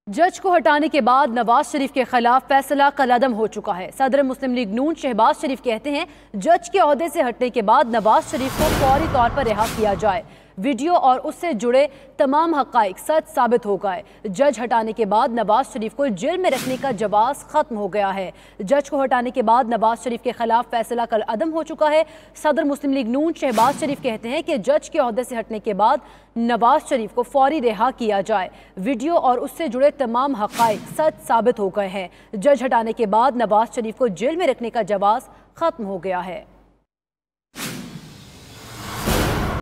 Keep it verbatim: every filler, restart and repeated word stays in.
जज को हटाने के बाद नवाज शरीफ के खिलाफ फैसला कलअदम हो चुका है। सदर मुस्लिम लीग नून शहबाज शरीफ कहते हैं जज के ओहदे से हटने के बाद नवाज शरीफ को फौरी तौर पर रिहा किया जाए। वीडियो और उससे जुड़े तमाम हक़ाइक़ सच साबित हो गए। जज हटाने के बाद नवाज शरीफ को जेल में रखने का जवाज़ खत्म हो गया है। जज को हटाने के बाद नवाज शरीफ के खिलाफ फैसला कलअदम हो चुका है। सदर मुस्लिम लीग नून शहबाज शरीफ कहते हैं कि जज के ओहदे से हटने के बाद नवाज शरीफ को फौरी रिहा किया जाए। वीडियो और उससे जुड़े तमाम हक़ाइक़ सच साबित हो गए हैं। जज हटाने के बाद नवाज शरीफ को जेल में रखने का जवाज़ खत्म हो गया है।